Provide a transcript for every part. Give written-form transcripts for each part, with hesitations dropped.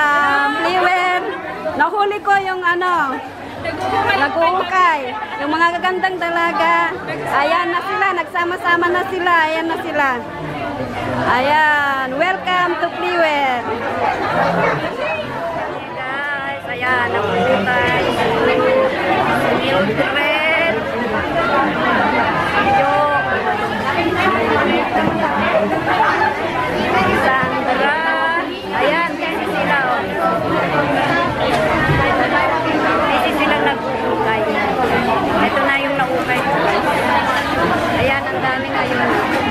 Fliwer. Nahuli ko yung ano, nag-uukay. Yung mga gagandang dalaga. Ayan na sila, nagsama-sama na sila. Ayan na sila. Ayan, welcome to Fliwer. Guys, ayan, napunta Mildred. Sandra. Ayan, kasi sila. Kasi sila nag-uukay. Ito na yung naukay. Ayan, ang dami ngayon.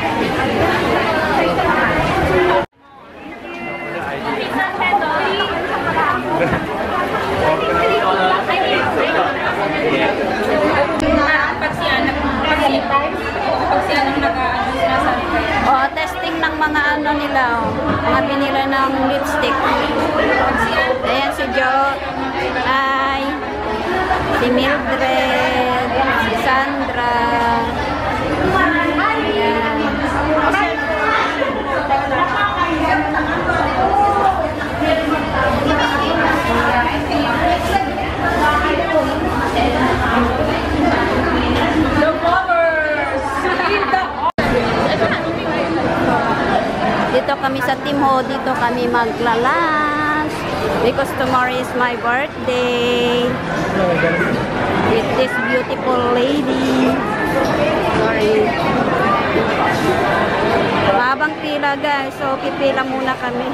Oh, testing ng mga ano nila, oh. Mga pinila ng lipstick. Ayan si Jo, ay si Mildred, si Sandra. Ayan. Dito kami sa Tim Ho, dito kami magla-lunch because tomorrow is my birthday with this beautiful lady. Sorry. Mahabang pila guys, so pipila muna kami.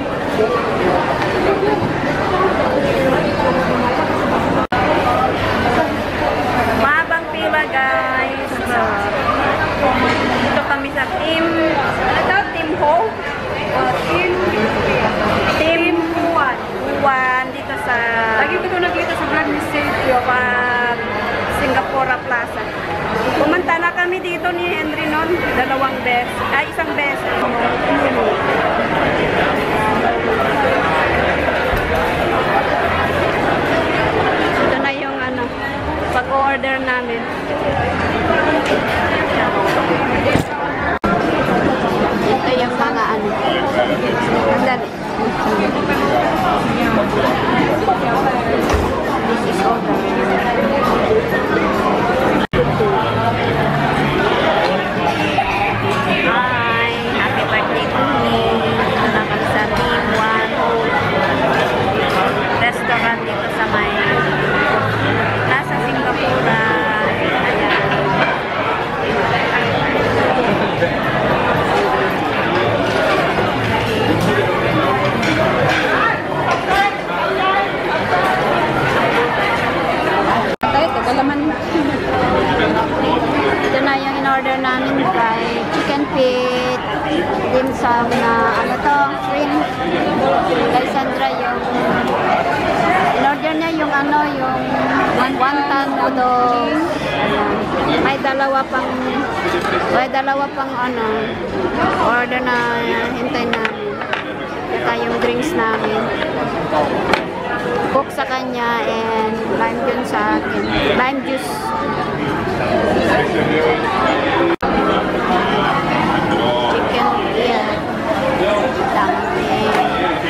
Mahabang pila guys. So, dito kami sa Tim Ho. Tim Juan dito sa lagi ko nakita sa Grand Museum at Singapore Plaza. Pumunta na kami dito ni Henry noon, isang beses. Ito na yung ano, pag-order namin. Ito yung mga ano. Andali. This is order. Hi, happy birthday to me. Nakakal sa Tim Juan restaurant dito sa may nasa Singapura. Ito na yung in-order namin kay chicken feet, dim sum na ano to, shrimp. Kay Sandra yung in-order niya yung ano, yung wonton noodles. May dalawa pang ano, order na hintay namin. Saka yung drinks namin. Coke sa kanya and lime juice sa akin. Lime juice. Chicken, yeah. Dumpling.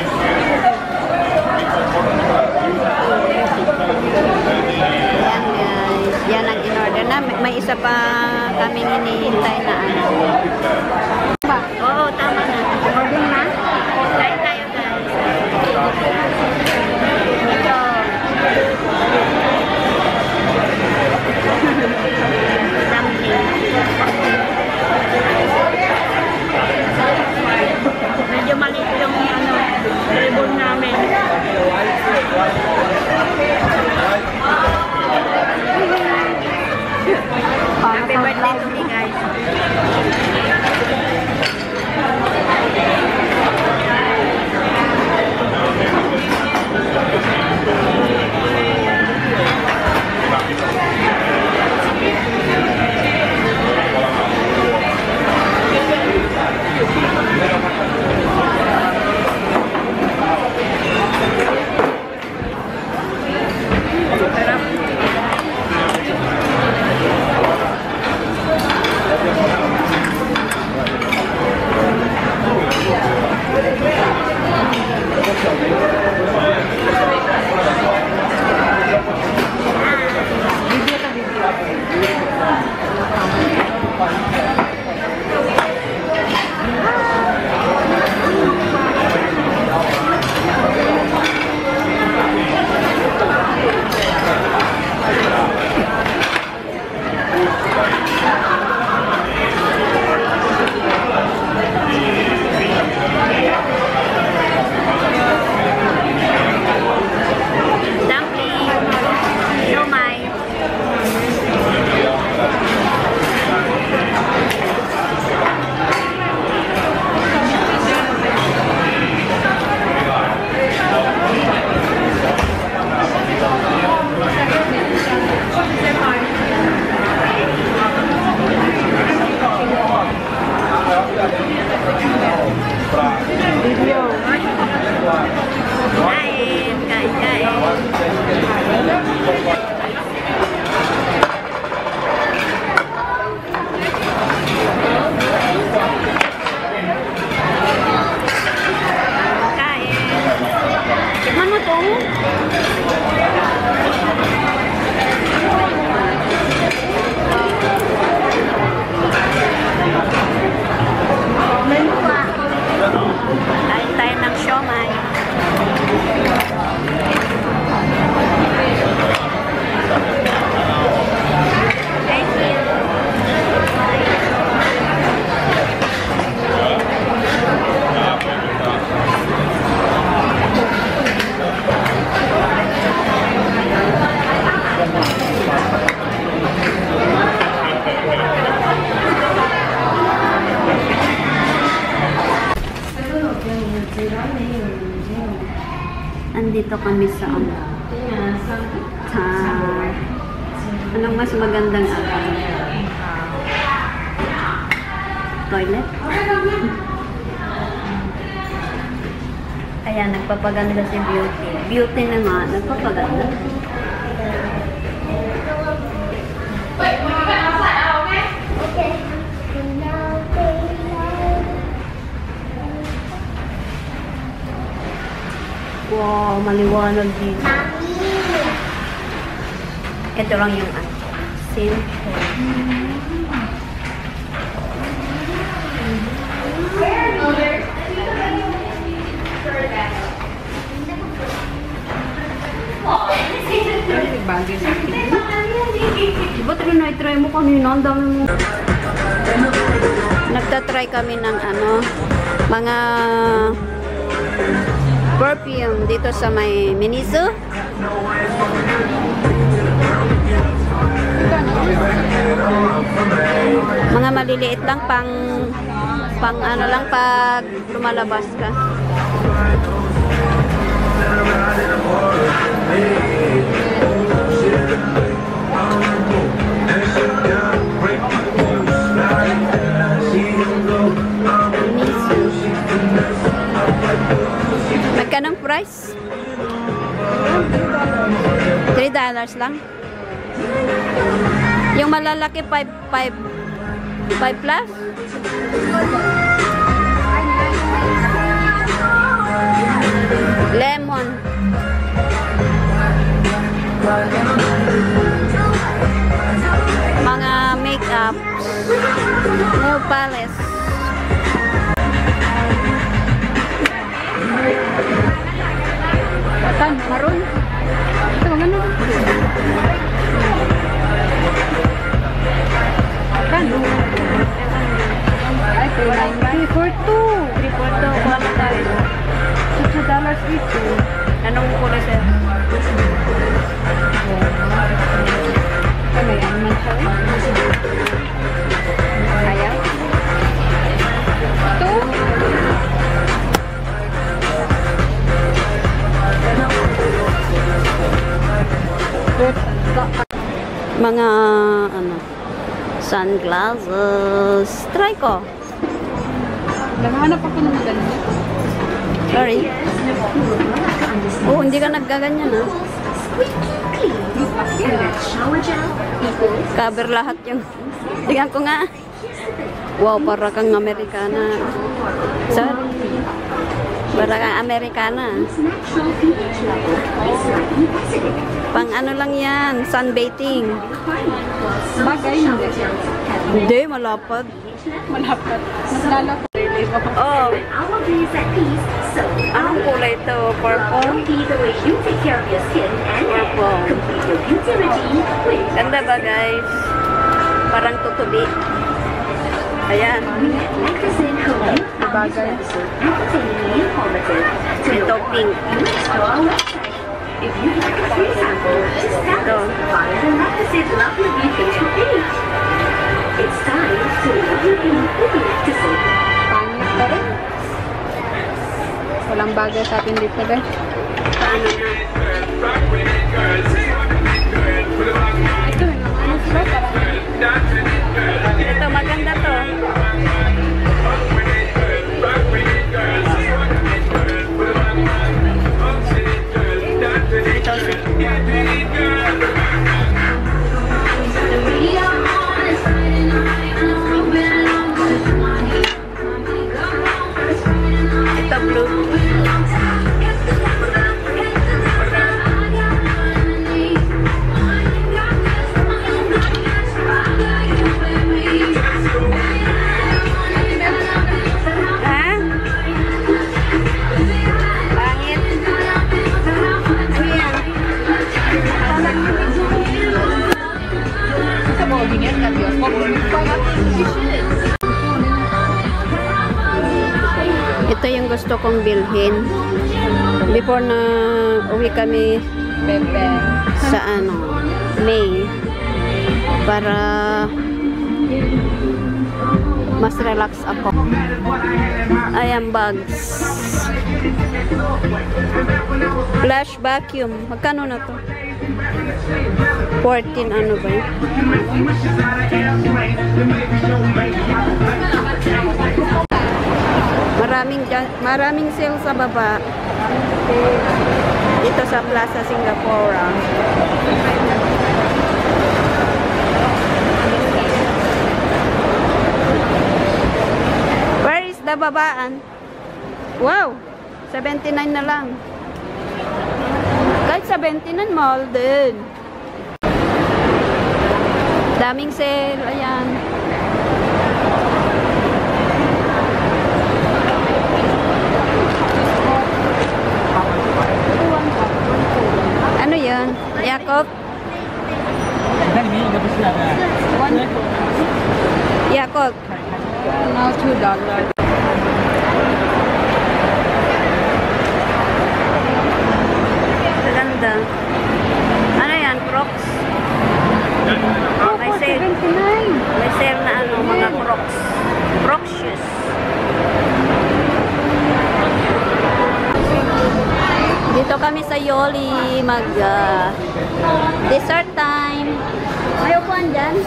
Yan guys. Yan ang in-order na. May isa pa kaming hinihintay na ano. Oo, tama na. Order na? Kain tayo guys. Ito. Dumpling. Kain tayo ng siomai. Andito kami sa anong mas magandang toilet? Ayan, nagpapaganda si Beauty. Beauty na nga, nagpapaganda. Wow, maliwanag dito. Ito lang yung simple. Bagay natin. Diba try mo kanina? Ang dami mo. Nagtatry kami ng mga perfume dito sa may Miniso. Mga maliliit lang pang lang pag lumalabas ka. Magkanong price? $3 lang. Yung malalaki 5 plus? Lemon. Mga makeup. Nail polish. Kan maroon. Ito maganda. Kan. Ay, 390 for 2. 3 for 2. Kuha tayo. $2 each. Anong kulay sir? May naman siya. Ayaw. 2. Mga sunglasses. Try ko. Naghahanap ako ng ganyan. Sorry. Oh, hindi ka naggaganyan ha. Cover lahat yung. Tingnan ko nga. Wow, para kang Amerikana. Sorry. Para kang Amerikana. Pang lang yan, sunbathing. Bagay hindi. Hindi, malapad. Malapad. Mas lalapad. Oh. Anong kulay ito? Purple? Purple. Ganda ba guys? Parang tutubi. Ayan. Bagay. Ito pink. Ito. Pangit pa rin. Walang bagay sa atin dito rin. Paano na? Ito yung ano sila parang. Ito maganda to. Ito blue. Ito yung gusto kong bilhin. Before na uwi kami Bebe. sa May. Para mas relax ako. Ayan, bags. Flash vacuum. Magkano na to? 14 ano ba yun? Maraming sale sa baba. Dito sa Plaza Singapore. Where is the babaan? Wow! 79 na lang. Kahit 79, mahal din. Daming sale. Ayan. Ano yun? Yakult? Yakult. Now $2. Ganda. Ano yan? Crocs? May sale. 79. May sale na mga Crocs. Crocs shoes. Dito kami sa Yoli mag dessert time. Ayaw po andyan.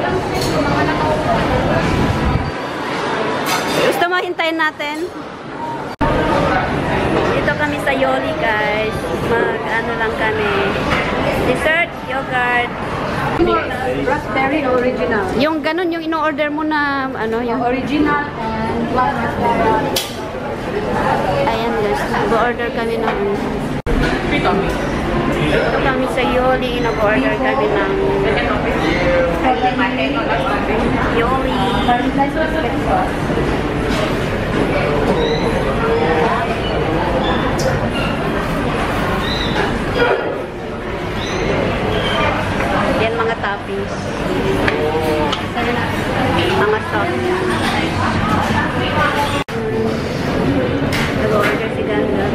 Gusto mo hintayin natin? Dito kami sa Yoli guys. Mag lang kami. Dessert, yogurt. Raspberry original. Yung ganun, yung ino-order mo na yung Original and black raspberry. ayan guys, nag-order kami ng dito kami sa Yoli, nag-order kami ng Yoli. Yan mga toppings. Mga sauce. Nag-order si Ganda.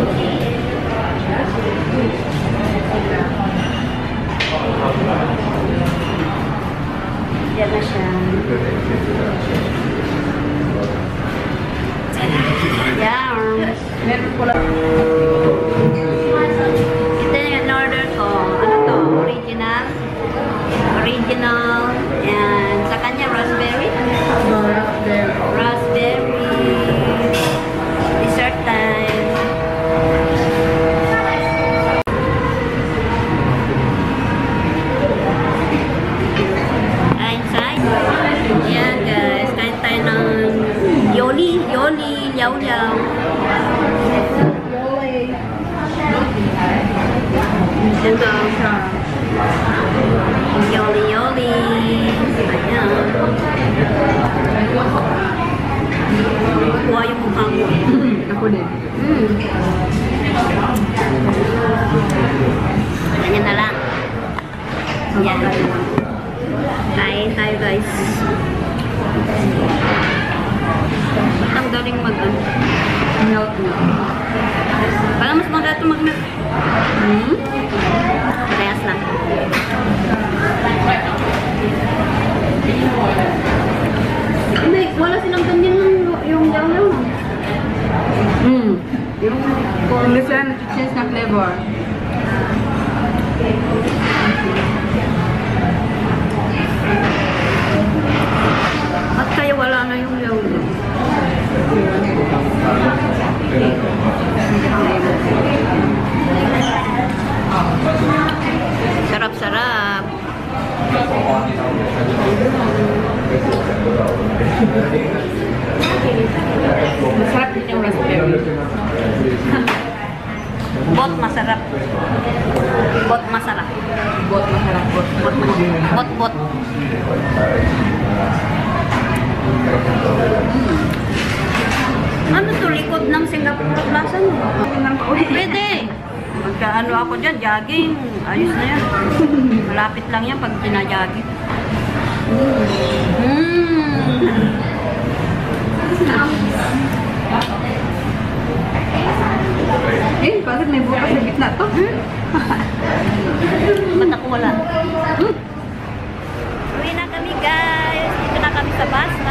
Yan na siya. Yan. Meron po lang. Ito yung in-order ko. Ano to? Original. Original. And sa kanya, raspberry. Raspberry. Raspberry. Dessert time. Inside. Yan guys. Kain tayo ng Yoli. Yoli. Yaw-yaw. Ito. Yoli Yoli. Ayan. Kuha yung mukha mo. Ako din. Ganyan na lang. Yan. Kain tayo guys. Ang galing Melt na. Parang mas magato mag-melt. Parehas lang. Hindi, wala silang ganyan yung yaw-yaw. Hindi sila na-change na flavor. At kaya wala na yung yaw-yaw. Sarap-sarap. Masarap din yung raspberry. Bot masarap. Bot masarap. Bot masarap. Bot, bot. Ano to, likod ng Singapore Plaza no? Pwede. Magkaano ako dyan, jogging. Ayos na yan. Malapit lang yan pag gina-jogging. Eh, bakit may buka sa gitna to? Ba't ako wala? Uwi na kami guys. Dito na kami sa bus.